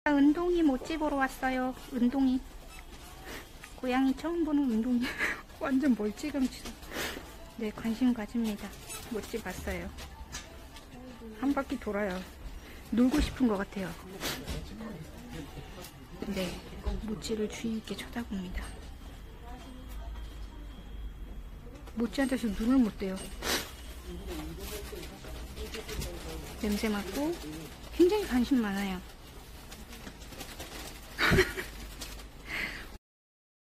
은동이 모찌 보러 왔어요. 은동이. 고양이 처음 보는 은동이. 완전 멀찌감치. 네, 관심 가집니다. 모찌 봤어요. 한 바퀴 돌아요. 놀고 싶은 것 같아요. 네, 모찌를 주의 있게 쳐다봅니다. 모찌한테서 눈을 못 떼요. 냄새 맡고 굉장히 관심 많아요.